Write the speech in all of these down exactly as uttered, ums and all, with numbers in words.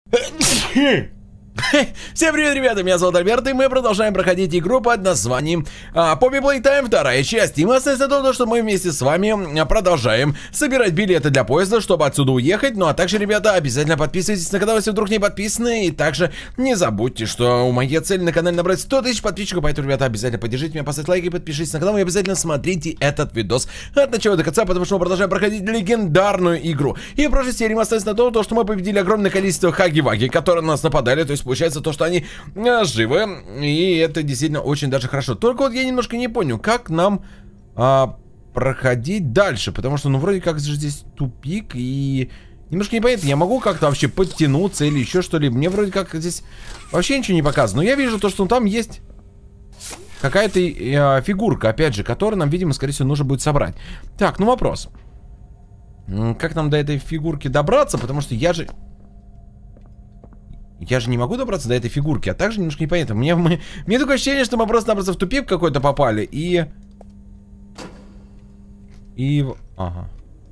Всем привет, ребята, меня зовут Альберт, и мы продолжаем проходить игру под названием а, Poppy Playtime, вторая часть. И мы остается то, что мы вместе с вами продолжаем собирать билеты для поезда, чтобы отсюда уехать. Ну а также, ребята, обязательно подписывайтесь на канал, если вдруг не подписаны. И также не забудьте, что у моей цели на канале набрать сто тысяч подписчиков. Поэтому, ребята, обязательно поддержите меня, поставьте лайк и подпишитесь на канал. И обязательно смотрите этот видос от начала до конца, потому что мы продолжаем проходить легендарную игру. И в прошлой серии мы остались на том, что мы победили огромное количество хаги-ваги, которые на нас нападали. То есть получается то, что они а, живы, и это действительно очень даже хорошо. Только вот я немножко не понял, как нам а, проходить дальше, потому что, ну, вроде как же здесь тупик, и немножко непонятно, я могу как-то вообще подтянуться или еще что-либо. Мне вроде как здесь вообще ничего не показано, но я вижу то, что там есть какая-то а, фигурка, опять же, которую нам, видимо, скорее всего, нужно будет собрать. Так, ну вопрос. Как нам до этой фигурки добраться, потому что я же... Я же не могу добраться до этой фигурки, а также немножко непонятно. Мне, мы, мне такое ощущение, что мы просто-напросто в тупик какой-то попали, и... И... Ага.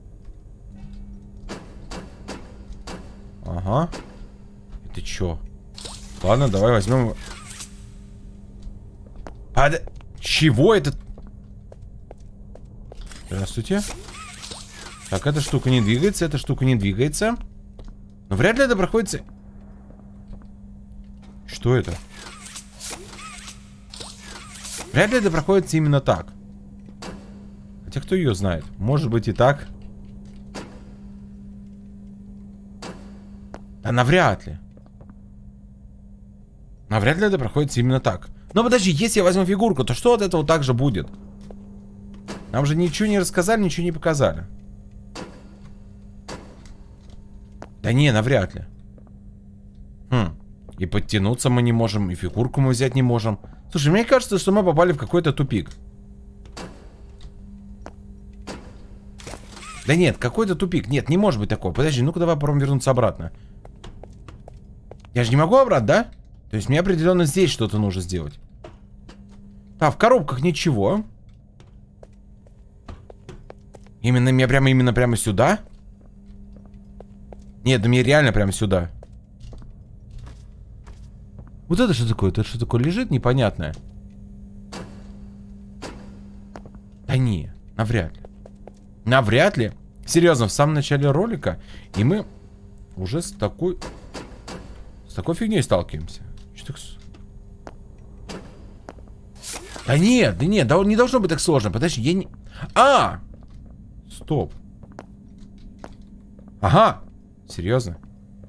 Ага. Это чё? Ладно, давай возьмем... Под... Чего это? Здравствуйте. Так, эта штука не двигается, эта штука не двигается. Но вряд ли это проходится... Что это? Вряд ли это проходится именно так. Хотя кто ее знает? Может быть и так. А навряд ли. Навряд ли это проходится именно так. Но подожди, если я возьму фигурку, то что от этого также будет? Нам же ничего не рассказали, ничего не показали. Да не, навряд ли. Хм. И подтянуться мы не можем, и фигурку мы взять не можем. Слушай, мне кажется, что мы попали в какой-то тупик. Да нет, какой-то тупик. Нет, не может быть такого. Подожди, ну-ка давай попробуем вернуться обратно. Я же не могу обратно, да? То есть мне определенно здесь что-то нужно сделать. А, в коробках ничего. Именно, мне прямо, именно прямо сюда? Нет, да мне реально прямо сюда. Вот это что такое? Это что такое лежит непонятное? Да не, навряд ли. Навряд ли. Серьезно, в самом начале ролика. И мы уже с такой... С такой фигней сталкиваемся. Что так... Да нет, да нет, да не должно быть так сложно. Подожди, я не... А! Стоп. Ага. Серьезно?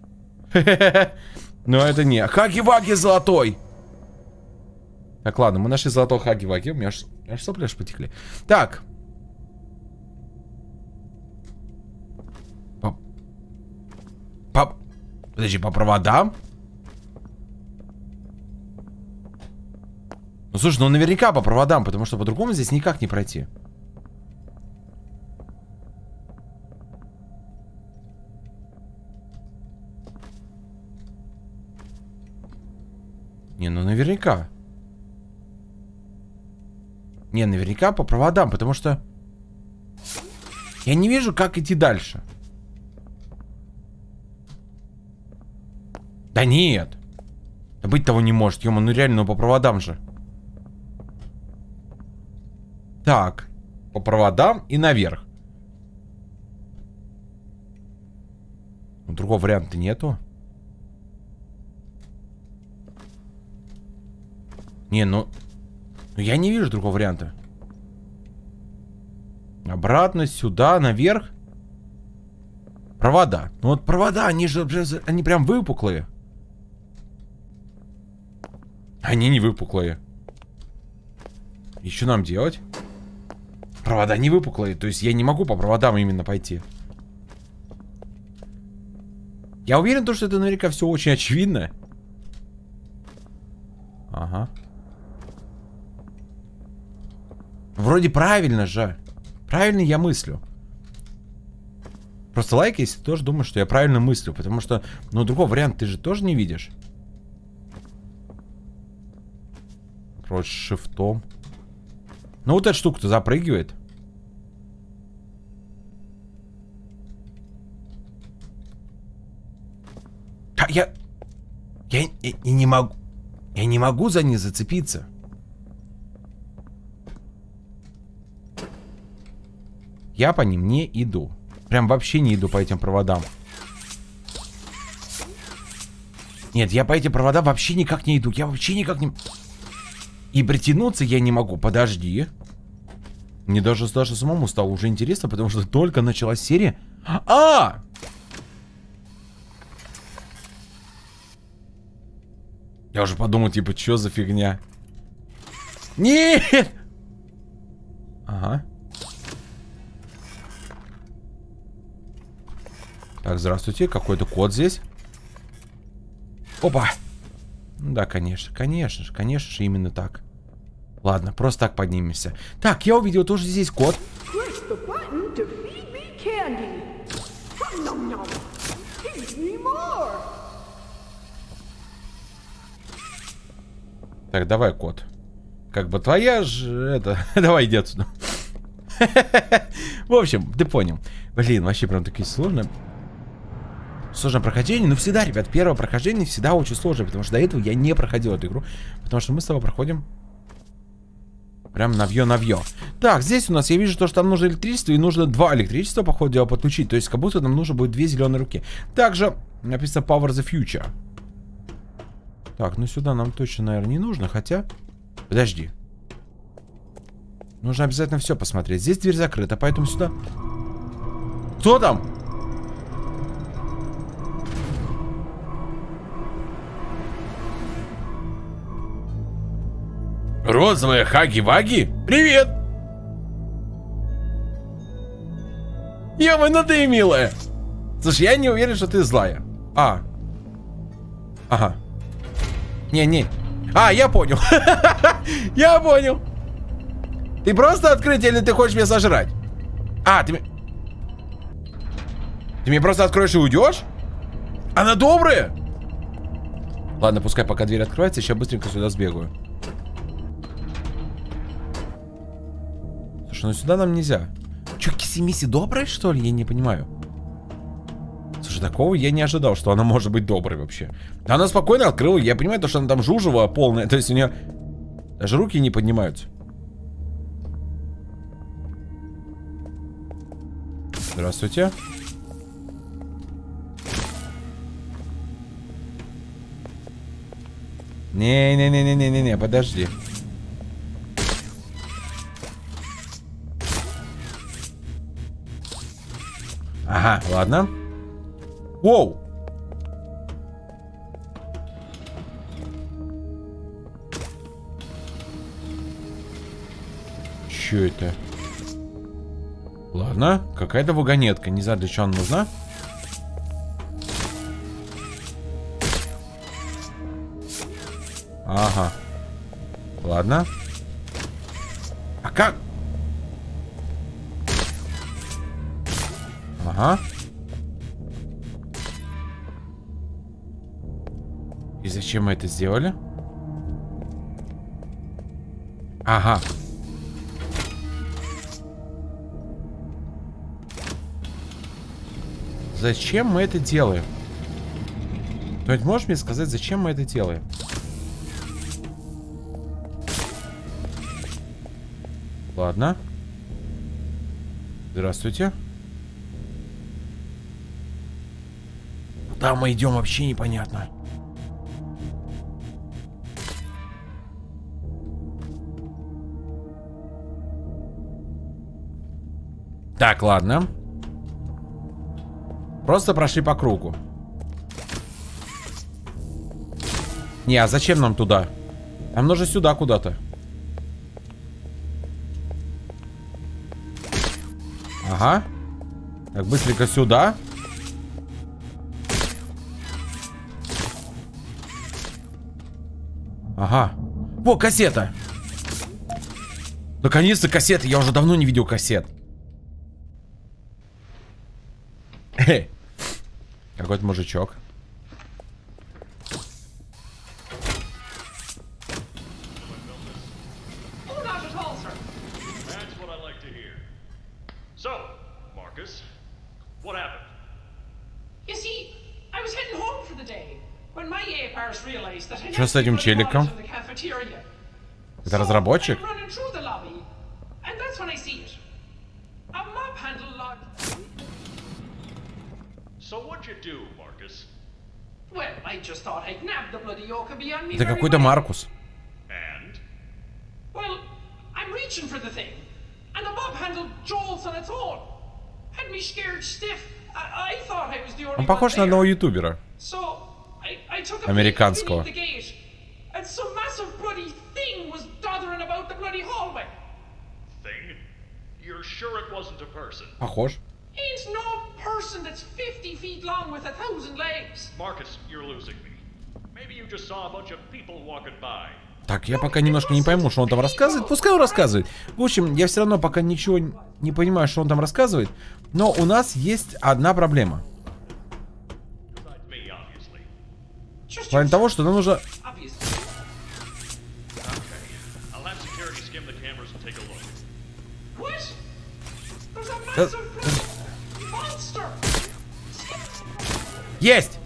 Но это не Хаги-Ваги золотой. Так, ладно, мы нашли золотой Хаги-Ваги. У меня аж, аж сопли аж потекли. Так. По... По... Подожди, по проводам? Ну, слушай, ну наверняка по проводам, потому что по-другому здесь никак не пройти. Не, ну наверняка. Не, наверняка по проводам, потому что я не вижу, как идти дальше. Да нет. Да быть того не может, ё-моё, ну реально, ну по проводам же. Так, по проводам и наверх. Ну, другого варианта нету. Не, ну... Ну я не вижу другого варианта. Обратно, сюда, наверх. Провода. Ну вот провода, они же... Они прям выпуклые. Они не выпуклые. И что нам делать? Провода не выпуклые. То есть я не могу по проводам именно пойти. Я уверен, что это наверняка все очень очевидно. Ага. Вроде правильно же. Правильно я мыслю. Просто лайк, если ты тоже думаешь, что я правильно мыслю. Потому что, ну, другого варианта ты же тоже не видишь. Короче, шифтом. Ну, вот эта штука-то запрыгивает. А я... Я, я... я не могу... Я не могу за них зацепиться. Я по ним не иду. Прям вообще не иду по этим проводам. Нет, я по этим проводам вообще никак не иду. Я вообще никак не... И притянуться я не могу. Подожди. Мне даже, даже самому стало уже интересно, потому что только началась серия. А! Я уже подумал, типа, что за фигня? Нет! Ага. Так, здравствуйте. Какой-то код здесь. Опа! Да, конечно, конечно же, конечно же, именно так. Ладно, просто так поднимемся. Так, я увидел тоже здесь код. Так, давай, кот. Как бы твоя же это... Давай, иди отсюда. В общем, ты понял. Блин, вообще прям такие сложные... Сложное прохождение. Но всегда, ребят, первое прохождение всегда очень сложное. Потому что до этого я не проходил эту игру. Потому что мы с тобой проходим... Прям навье-навье. Так, здесь у нас я вижу то, что там нужно электричество. И нужно два электричества, по ходу дела, подключить. То есть, как будто нам нужно будет две зеленые руки. Также написано Power the Future. Так, ну сюда нам точно, наверное, не нужно. Хотя... Подожди. Нужно обязательно все посмотреть. Здесь дверь закрыта, поэтому сюда... Кто там? Розовая Хаги-Ваги? Привет! Ё-моё, ты милая! Слушай, я не уверен, что ты злая. А. Ага. Не-не. А, я понял. Я понял. Ты просто открытие или ты хочешь меня сожрать? А, ты... Ты мне просто откроешь и уйдешь? Она добрая? Ладно, пускай пока дверь открывается, сейчас быстренько сюда сбегаю. Слушай, ну сюда нам нельзя. Че, Киси-Миси добрая, что ли? Я не понимаю. Слушай, такого я не ожидал, что она может быть доброй вообще. Она спокойно открыла. Я понимаю, то, что она там жужева полная. То есть у нее даже руки не поднимаются. Здравствуйте. Не-не-не-не-не-не, подожди. Ага, ладно. Воу! Чё это? Ладно, какая-то вагонетка. Не знаю, для чего она нужна. Ага. Ладно. А как? Ага. И зачем мы это сделали? Ага. Зачем мы это делаем? Кто-нибудь можешь мне сказать, зачем мы это делаем? Ладно. Здравствуйте. Куда мы идем, вообще непонятно. Так, ладно. Просто прошли по кругу. Не, а зачем нам туда? Нам нужно сюда куда-то. Ага. Так, быстренько сюда. Ага. Во, кассета. Наконец-то кассета. Я уже давно не видел кассет. Эй. Какой-то мужичок. You see, I was heading home for the day. Что с этим челиком? Это разработчик? Это какой-то Маркус. Он похож на одного ютубера. Американского. Похож. Так, я пока немножко не пойму, что он там рассказывает. Пускай он рассказывает. В общем, я все равно пока ничего не понимаю, что он там рассказывает. Но у нас есть одна проблема. В плане того, что нам нужно... Да... Есть!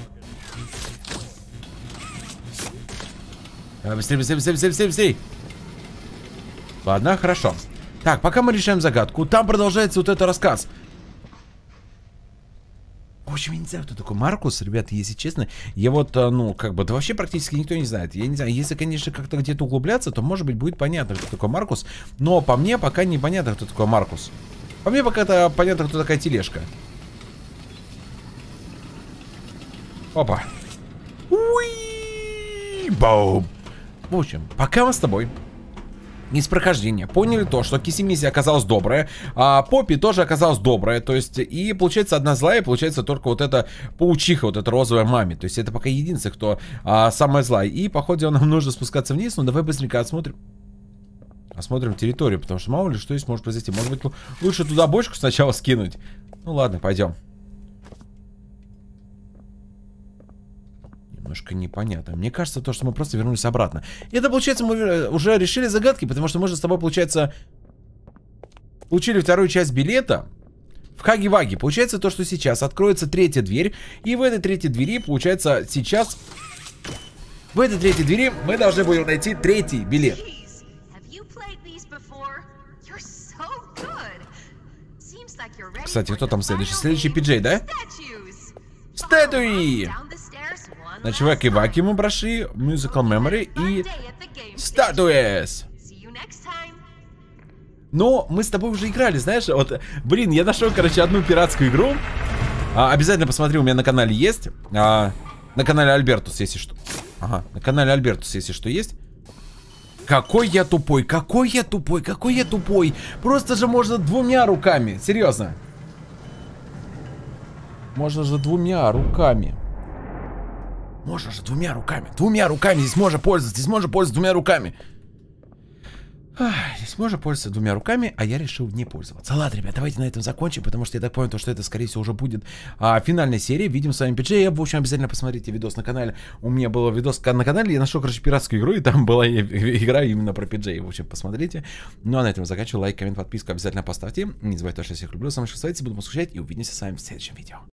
Давай, быстрее, быстрее, быстрее, быстрее, быстрее, быстрее. Ладно, хорошо. Так, пока мы решаем загадку, там продолжается вот этот рассказ. В общем, я не знаю, кто такой Маркус, ребята, если честно. Я вот, ну, как бы, да вообще практически никто не знает. Я не знаю, если, конечно, как-то где-то углубляться, то, может быть, будет понятно, кто такой Маркус. Но по мне пока не понятно, кто такой Маркус. По мне пока-то понятно, кто такая тележка. Опа. Уи! Бум! В общем, пока мы с тобой из прохождения поняли то, что Кисимиси оказалась добрая, а Поппи тоже оказалась добрая, то есть, и получается одна злая, и получается только вот эта паучиха, вот эта розовая маме, то есть это пока единственное, кто а, самая злая, и по ходу нам нужно спускаться вниз, ну давай быстренько осмотрим, осмотрим территорию, потому что мало ли что здесь может произойти, может быть лучше туда бочку сначала скинуть, ну ладно, пойдем. Немножко непонятно. Мне кажется, то, что мы просто вернулись обратно. И это, получается, мы уже решили загадки, потому что мы же с тобой, получается, получили вторую часть билета в Хаги-Ваги. Получается то, что сейчас откроется третья дверь. И в этой третьей двери, получается, сейчас... В этой третьей двери мы должны будем найти третий билет. Кстати, кто там следующий? Следующий пи-джей, да? Статуи! Ночевая Киваки мы прошли, Musical Memory и Statues. Но мы с тобой уже играли, знаешь, вот, блин, я нашел, короче, одну пиратскую игру. а, Обязательно посмотри, у меня на канале есть, а, на канале Альбертус, если что. Ага, на канале Альбертус, если что, есть. Какой я тупой, какой я тупой, какой я тупой. Просто же можно двумя руками, серьезно. Можно же двумя руками. Можно же двумя руками. Двумя руками здесь можно пользоваться. Здесь можно пользоваться двумя руками. Ах, здесь можно пользоваться двумя руками, а я решил не пользоваться. Ладно, ребят, давайте на этом закончим, потому что я так понял, что это, скорее всего, уже будет а, финальная серия. Видим с вами пи-джей. В общем, обязательно посмотрите видос на канале. У меня был видос на канале. Я нашел, короче, пиратскую игру, и там была игра именно про пи-джей. В общем, посмотрите. Ну, а на этом заканчиваю. Лайк, коммент, подписку обязательно поставьте. Не забывайте, что я всех люблю. С вами Швейцарец. Буду вас скучать и увидимся с вами в следующем видео.